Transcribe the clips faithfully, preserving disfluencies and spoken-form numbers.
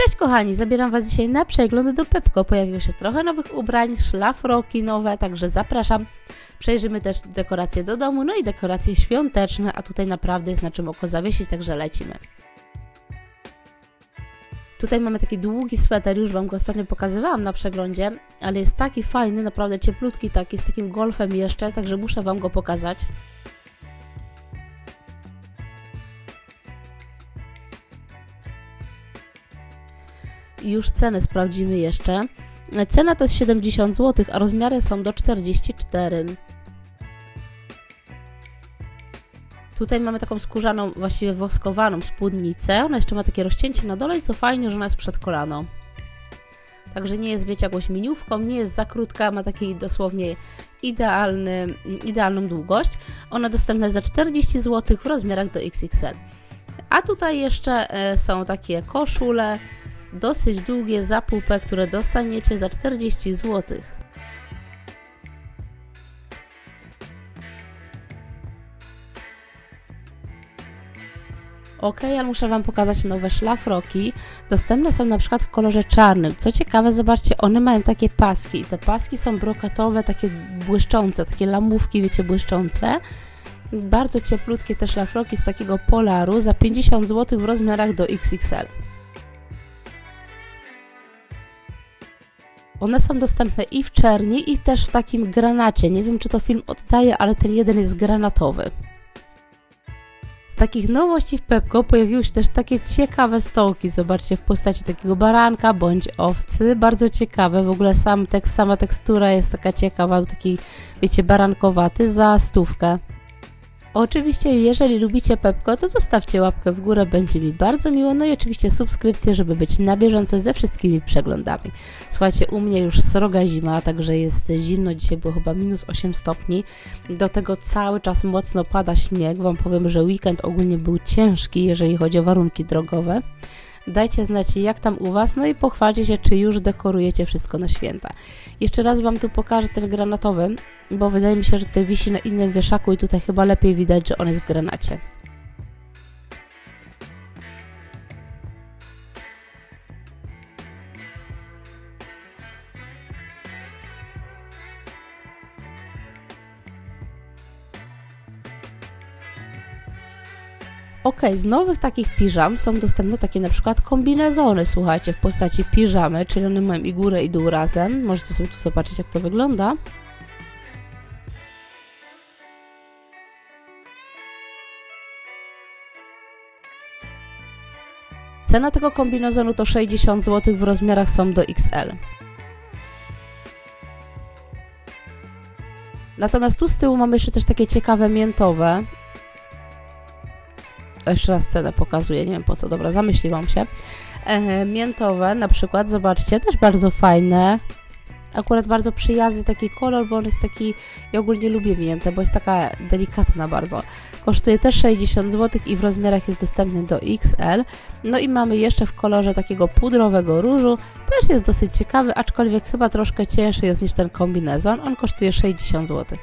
Cześć kochani, zabieram Was dzisiaj na przegląd do Pepco. Pojawiło się trochę nowych ubrań, szlafroki nowe, także zapraszam. Przejrzymy też dekoracje do domu, no i dekoracje świąteczne, a tutaj naprawdę jest na czym oko zawiesić, także lecimy. Tutaj mamy taki długi sweter, już Wam go ostatnio pokazywałam na przeglądzie, ale jest taki fajny, naprawdę cieplutki taki, z takim golfem jeszcze, także muszę Wam go pokazać. I już cenę sprawdzimy jeszcze. Cena to jest siedemdziesiąt złotych, a rozmiary są do czterdziestu czterech. Tutaj mamy taką skórzaną, właściwie woskowaną spódnicę. Ona jeszcze ma takie rozcięcie na dole i co fajnie, że ona jest przed kolano. Także nie jest, wiecie, jakąś miniówką, nie jest za krótka, ma takiej dosłownie idealny, idealną długość. Ona dostępna jest za czterdzieści złotych w rozmiarach do X X L. A tutaj jeszcze są takie koszule, dosyć długie za pupę, które dostaniecie za czterdzieści złotych. Ok, ale muszę Wam pokazać nowe szlafroki. Dostępne są na przykład w kolorze czarnym. Co ciekawe, zobaczcie, one mają takie paski i te paski są brokatowe, takie błyszczące, takie lamówki, wiecie, błyszczące. Bardzo cieplutkie te szlafroki z takiego polaru za pięćdziesiąt złotych w rozmiarach do X X L. One są dostępne i w czerni, i też w takim granacie. Nie wiem, czy to film oddaje, ale ten jeden jest granatowy. Z takich nowości w Pepco pojawiły się też takie ciekawe stołki. Zobaczcie, w postaci takiego baranka bądź owcy. Bardzo ciekawe. W ogóle sam tekst, sama tekstura jest taka ciekawa, taki, wiecie, barankowaty za stówkę. Oczywiście, jeżeli lubicie Pepco, to zostawcie łapkę w górę, będzie mi bardzo miło. No i oczywiście subskrypcję, żeby być na bieżąco ze wszystkimi przeglądami. Słuchajcie, u mnie już sroga zima, także jest zimno. Dzisiaj było chyba minus osiem stopni. Do tego cały czas mocno pada śnieg. Wam powiem, że weekend ogólnie był ciężki, jeżeli chodzi o warunki drogowe. Dajcie znać, jak tam u Was, no i pochwalcie się, czy już dekorujecie wszystko na święta. Jeszcze raz Wam tu pokażę ten granatowy, bo wydaje mi się, że tutaj wisi na innym wieszaku i tutaj chyba lepiej widać, że on jest w granacie. Ok, z nowych takich piżam są dostępne takie na przykład kombinezony, słuchajcie, w postaci piżamy, czyli one mają i górę, i dół razem. Możecie sobie tu zobaczyć, jak to wygląda. Cena tego kombinezonu to sześćdziesiąt złotych, w rozmiarach są do X L. Natomiast tu z tyłu mamy jeszcze też takie ciekawe miętowe. Jeszcze raz cenę pokazuję, nie wiem po co, dobra, zamyśliłam się. E, miętowe na przykład, zobaczcie, też bardzo fajne. Akurat bardzo przyjazny taki kolor, bo on jest taki, ja ogólnie lubię miętę, bo jest taka delikatna bardzo. Kosztuje też sześćdziesiąt złotych i w rozmiarach jest dostępny do X L. No i mamy jeszcze w kolorze takiego pudrowego różu, też jest dosyć ciekawy, aczkolwiek chyba troszkę cięższy jest niż ten kombinezon. On kosztuje sześćdziesiąt złotych.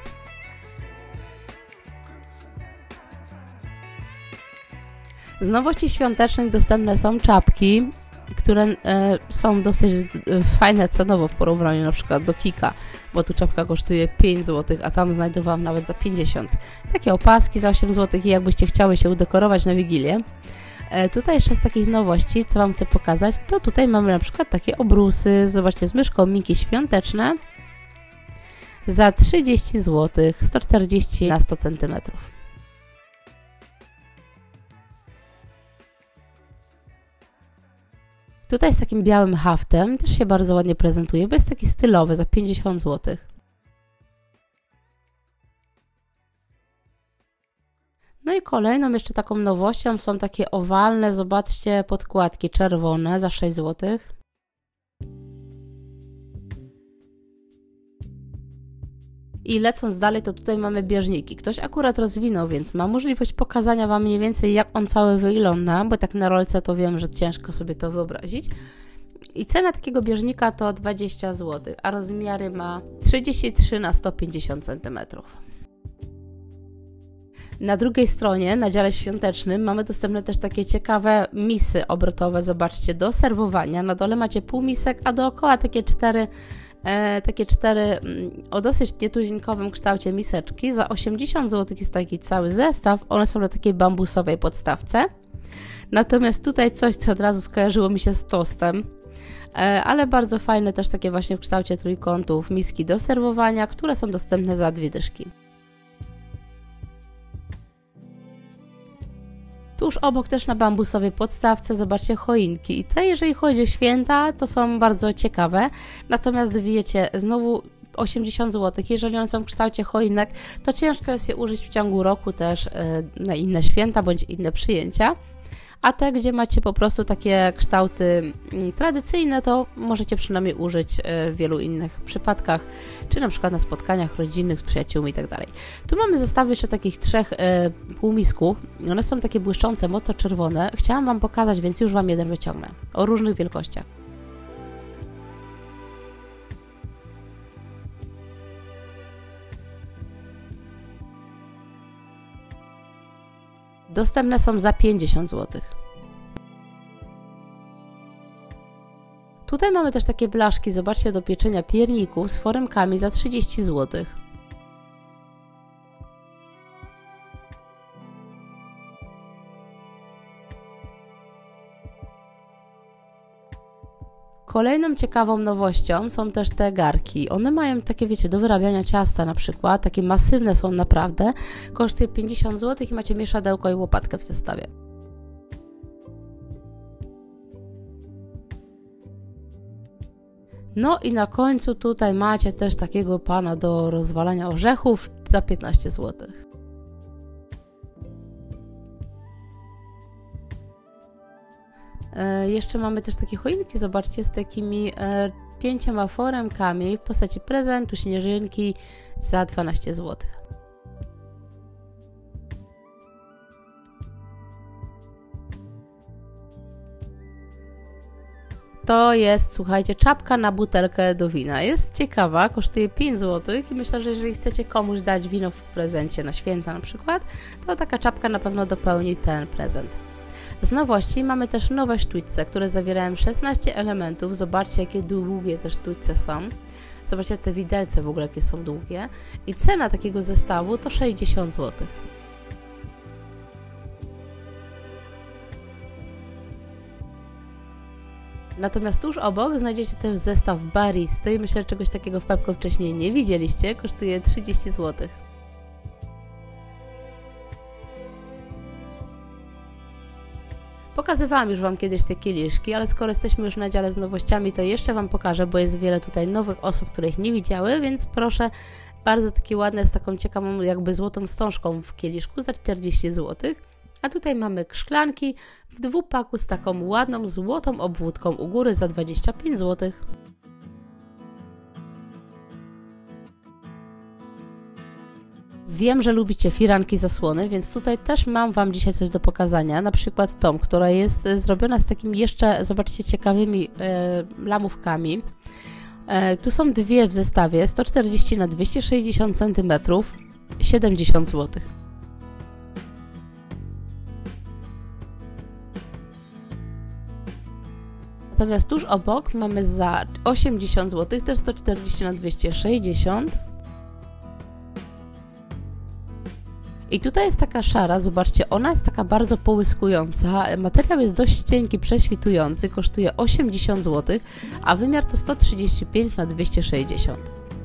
Z nowości świątecznych dostępne są czapki, które e, są dosyć e, fajne cenowo w porównaniu na przykład do Kika, bo tu czapka kosztuje pięć złotych, a tam znajdowałam nawet za pięćdziesiąt. Takie opaski za osiem złotych i jakbyście chciały się udekorować na Wigilię. E, tutaj jeszcze z takich nowości, co Wam chcę pokazać, to tutaj mamy na przykład takie obrusy, zobaczcie, z myszką Miki świąteczne za trzydzieści złotych, sto czterdzieści na sto centymetrów. Tutaj z takim białym haftem też się bardzo ładnie prezentuje, bo jest taki stylowy za pięćdziesiąt złotych. No i kolejną jeszcze taką nowością są takie owalne, zobaczcie, podkładki czerwone za sześć złotych. I lecąc dalej, to tutaj mamy bieżniki. Ktoś akurat rozwinął, więc ma możliwość pokazania Wam mniej więcej, jak on cały wygląda, bo tak na rolce to wiem, że ciężko sobie to wyobrazić. I cena takiego bieżnika to dwadzieścia złotych, a rozmiary ma trzydzieści trzy na sto pięćdziesiąt centymetrów. Na drugiej stronie, na dziale świątecznym, mamy dostępne też takie ciekawe misy obrotowe, zobaczcie, do serwowania. Na dole macie pół misek, a dookoła takie cztery, e, takie cztery mm, o dosyć nietuzinkowym kształcie miseczki. Za osiemdziesiąt złotych jest taki cały zestaw, one są na takiej bambusowej podstawce. Natomiast tutaj coś, co od razu skojarzyło mi się z tostem, e, ale bardzo fajne też takie właśnie w kształcie trójkątów miski do serwowania, które są dostępne za dwie dyszki. Tuż obok też na bambusowej podstawce zobaczcie choinki i te, jeżeli chodzi o święta, to są bardzo ciekawe, natomiast wiecie, znowu osiemdziesiąt złotych, jeżeli one są w kształcie choinek, to ciężko jest je użyć w ciągu roku też na inne święta bądź inne przyjęcia. A te, gdzie macie po prostu takie kształty tradycyjne, to możecie przynajmniej użyć w wielu innych przypadkach, czy na przykład na spotkaniach rodzinnych z przyjaciółmi i tak dalej. Tu mamy zestawy jeszcze takich trzech e, półmisków. One są takie błyszczące, mocno czerwone. Chciałam Wam pokazać, więc już Wam jeden wyciągnę. O różnych wielkościach. Dostępne są za pięćdziesiąt złotych. Tutaj mamy też takie blaszki, zobaczcie, do pieczenia pierników z foremkami za trzydzieści złotych. Kolejną ciekawą nowością są też te garki. One mają takie, wiecie, do wyrabiania ciasta na przykład, takie masywne są naprawdę. Kosztuje pięćdziesiąt złotych i macie mieszadełko i łopatkę w zestawie. No i na końcu tutaj macie też takiego pana do rozwalania orzechów za piętnaście złotych. E, jeszcze mamy też takie choinki, zobaczcie, z takimi e, pięcioma foremkami w postaci prezentu, śnieżynki za dwanaście złotych. To jest, słuchajcie, czapka na butelkę do wina. Jest ciekawa, kosztuje pięć złotych i myślę, że jeżeli chcecie komuś dać wino w prezencie na święta na przykład, to taka czapka na pewno dopełni ten prezent. Z nowości mamy też nowe sztućce, które zawierają szesnaście elementów. Zobaczcie, jakie długie te sztućce są. Zobaczcie te widelce w ogóle, jakie są długie. I cena takiego zestawu to sześćdziesiąt złotych. Natomiast tuż obok znajdziecie też zestaw baristy i myślę, że czegoś takiego w Pepco wcześniej nie widzieliście. Kosztuje trzydzieści złotych. Pokazywałam już Wam kiedyś te kieliszki, ale skoro jesteśmy już na dziale z nowościami, to jeszcze Wam pokażę, bo jest wiele tutaj nowych osób, które ich nie widziały, więc proszę, bardzo takie ładne, z taką ciekawą jakby złotą wstążką w kieliszku za czterdzieści złotych. A tutaj mamy szklanki w dwupaku z taką ładną złotą obwódką u góry za dwadzieścia pięć złotych. Wiem, że lubicie firanki zasłony, więc tutaj też mam Wam dzisiaj coś do pokazania. Na przykład tą, która jest zrobiona z takimi jeszcze, zobaczcie, ciekawymi e, lamówkami. E, tu są dwie w zestawie, sto czterdzieści na dwieście sześćdziesiąt centymetrów, siedemdziesiąt złotych. Natomiast tuż obok mamy za osiemdziesiąt złotych, też sto czterdzieści na dwieście sześćdziesiąt. I tutaj jest taka szara, zobaczcie, ona jest taka bardzo połyskująca. Materiał jest dość cienki, prześwitujący, kosztuje osiemdziesiąt złotych, a wymiar to sto trzydzieści pięć na dwieście sześćdziesiąt.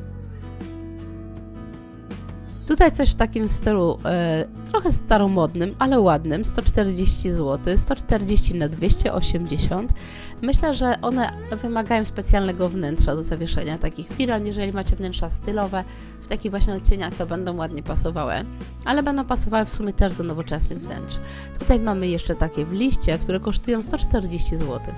Tutaj coś w takim stylu e, trochę staromodnym, ale ładnym, sto czterdzieści złotych, sto czterdzieści na dwieście osiemdziesiąt. Myślę, że one wymagają specjalnego wnętrza do zawieszenia takich firan. Jeżeli macie wnętrza stylowe, w takich właśnie odcieniach, to będą ładnie pasowały, ale będą pasowały w sumie też do nowoczesnych wnętrz. Tutaj mamy jeszcze takie w liście, które kosztują sto czterdzieści złotych.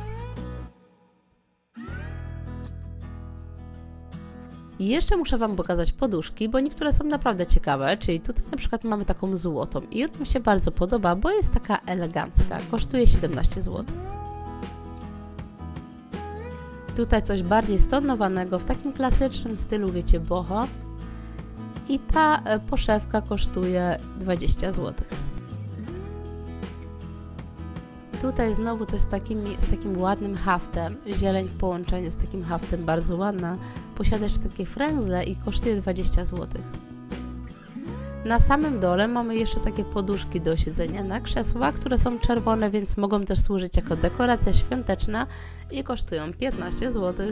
I jeszcze muszę Wam pokazać poduszki, bo niektóre są naprawdę ciekawe, czyli tutaj na przykład mamy taką złotą i ona mi się bardzo podoba, bo jest taka elegancka, kosztuje siedemnaście złotych. Tutaj coś bardziej stonowanego, w takim klasycznym stylu, wiecie, boho. i ta poszewka kosztuje dwadzieścia złotych. Tutaj znowu coś z, takimi, z takim ładnym haftem, zieleń w połączeniu z takim haftem, bardzo ładna. Posiada jeszcze takie frędzle i kosztuje dwadzieścia złotych. Na samym dole mamy jeszcze takie poduszki do siedzenia na krzesła, które są czerwone, więc mogą też służyć jako dekoracja świąteczna i kosztują piętnaście złotych.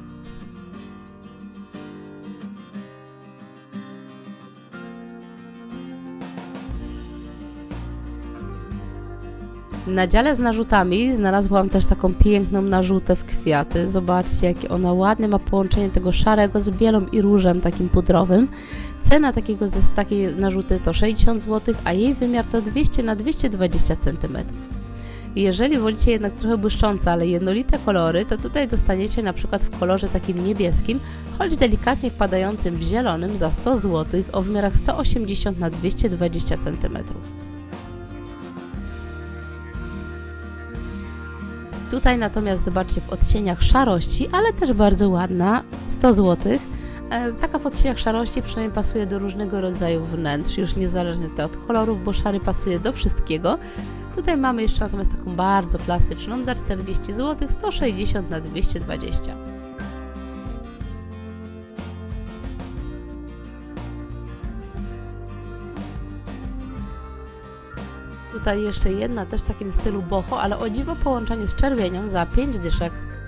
Na dziale z narzutami znalazłam też taką piękną narzutę w kwiaty. Zobaczcie, jakie ona ładnie ma połączenie tego szarego z bielą i różem takim pudrowym. Cena takiego, takiej narzuty to sześćdziesiąt złotych, a jej wymiar to dwieście na dwieście dwadzieścia centymetrów. Jeżeli wolicie jednak trochę błyszczące, ale jednolite kolory, to tutaj dostaniecie na przykład w kolorze takim niebieskim, choć delikatnie wpadającym w zielonym za sto złotych o wymiarach sto osiemdziesiąt na dwieście dwadzieścia centymetrów. Tutaj natomiast zobaczcie w odcieniach szarości, ale też bardzo ładna, sto złotych. E, taka w odcieniach szarości przynajmniej pasuje do różnego rodzaju wnętrz, już niezależnie to od kolorów, bo szary pasuje do wszystkiego. Tutaj mamy jeszcze natomiast taką bardzo klasyczną za czterdzieści złotych, sto sześćdziesiąt na dwieście dwadzieścia. Tutaj jeszcze jedna, też w takim stylu boho, ale o dziwo połączeniu z czerwienią za pięć dyszek.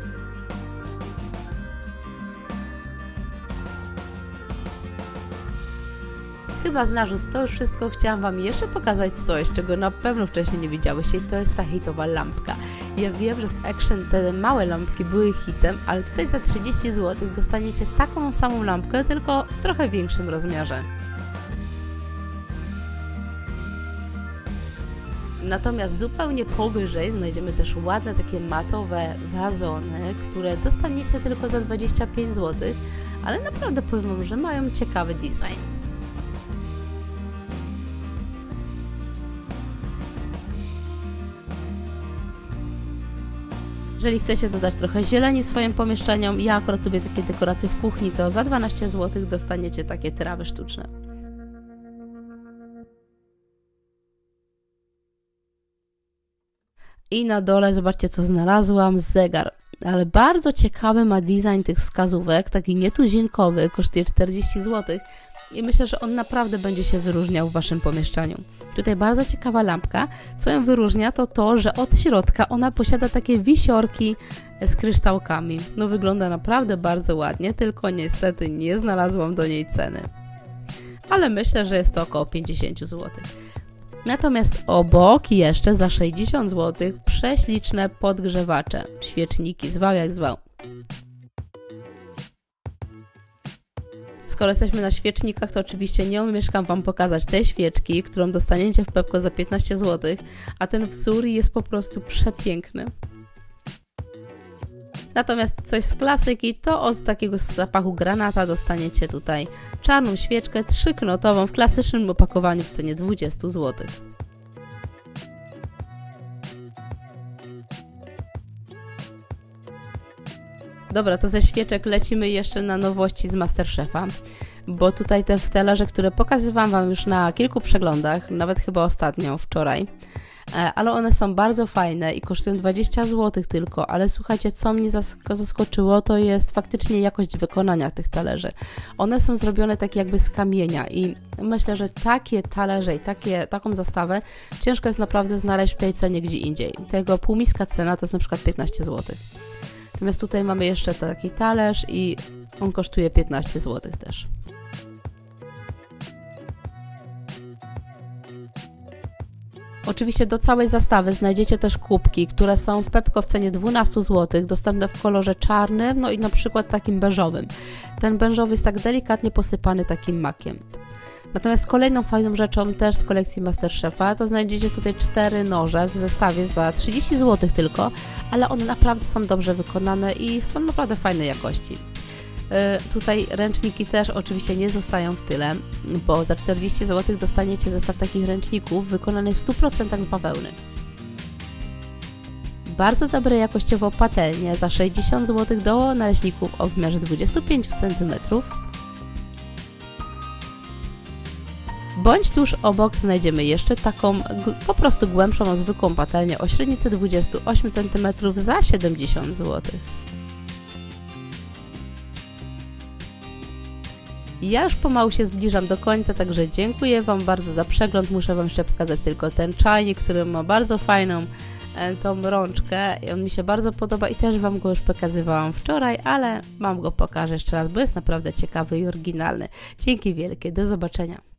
Chyba z narzut to już wszystko. Chciałam Wam jeszcze pokazać coś, czego na pewno wcześniej nie widziałyście, i to jest ta hitowa lampka. Ja wiem, że w Action te małe lampki były hitem, ale tutaj za trzydzieści złotych dostaniecie taką samą lampkę, tylko w trochę większym rozmiarze. Natomiast zupełnie powyżej znajdziemy też ładne takie matowe wazony, które dostaniecie tylko za dwadzieścia pięć złotych, ale naprawdę powiem Wam, że mają ciekawy design. Jeżeli chcecie dodać trochę zieleni swoim pomieszczeniom, ja akurat lubię takie dekoracje w kuchni, to za dwanaście złotych dostaniecie takie trawy sztuczne. I na dole zobaczcie, co znalazłam, zegar. Ale bardzo ciekawy ma design tych wskazówek, taki nietuzinkowy, kosztuje czterdzieści złotych i myślę, że on naprawdę będzie się wyróżniał w Waszym pomieszczeniu. Tutaj bardzo ciekawa lampka. Co ją wyróżnia, to to, że od środka ona posiada takie wisiorki z kryształkami. No wygląda naprawdę bardzo ładnie, tylko niestety nie znalazłam do niej ceny. Ale myślę, że jest to około pięćdziesiąt złotych. Natomiast obok jeszcze za sześćdziesiąt złotych prześliczne podgrzewacze, świeczniki, zwał jak zwał. Skoro jesteśmy na świecznikach, to oczywiście nie omieszkam Wam pokazać tej świeczki, którą dostaniecie w Pepco za piętnaście złotych, a ten wzór jest po prostu przepiękny. Natomiast coś z klasyki, to od takiego zapachu granata dostaniecie tutaj czarną świeczkę trzyknotową w klasycznym opakowaniu w cenie dwadzieścia złotych. Dobra, to ze świeczek lecimy jeszcze na nowości z MasterChefa, bo tutaj te talerze, które pokazywałam Wam już na kilku przeglądach, nawet chyba ostatnio, wczoraj, ale one są bardzo fajne i kosztują dwadzieścia złotych tylko, ale słuchajcie, co mnie zaskoczyło, to jest faktycznie jakość wykonania tych talerzy. One są zrobione tak jakby z kamienia i myślę, że takie talerze i takie, taką zastawę ciężko jest naprawdę znaleźć w tej cenie gdzie indziej. Tego półmiska cena to jest na przykład piętnaście złotych. Natomiast tutaj mamy jeszcze taki talerz i on kosztuje piętnaście złotych też. Oczywiście do całej zastawy znajdziecie też kubki, które są w Pepco w cenie dwanaście złotych, dostępne w kolorze czarnym, no i na przykład takim beżowym. Ten beżowy jest tak delikatnie posypany takim makiem. Natomiast kolejną fajną rzeczą też z kolekcji MasterChefa to znajdziecie tutaj cztery noże w zestawie za trzydzieści złotych tylko, ale one naprawdę są dobrze wykonane i są naprawdę fajnej jakości. Yy, tutaj ręczniki też oczywiście nie zostają w tyle, bo za czterdzieści złotych dostaniecie zestaw takich ręczników wykonanych w stu procentach z bawełny. Bardzo dobre jakościowo patelnie za sześćdziesiąt złotych do naleśników o wymiarze dwudziestu pięciu centymetrów. bądź tuż obok znajdziemy jeszcze taką po prostu głębszą, zwykłą patelnię o średnicy dwudziestu ośmiu centymetrów za siedemdziesiąt złotych. Ja już pomału się zbliżam do końca, także dziękuję Wam bardzo za przegląd. Muszę Wam jeszcze pokazać tylko ten czajnik, który ma bardzo fajną e, tą rączkę. I on mi się bardzo podoba i też Wam go już pokazywałam wczoraj, ale Wam go pokażę jeszcze raz, bo jest naprawdę ciekawy i oryginalny. Dzięki wielkie, do zobaczenia.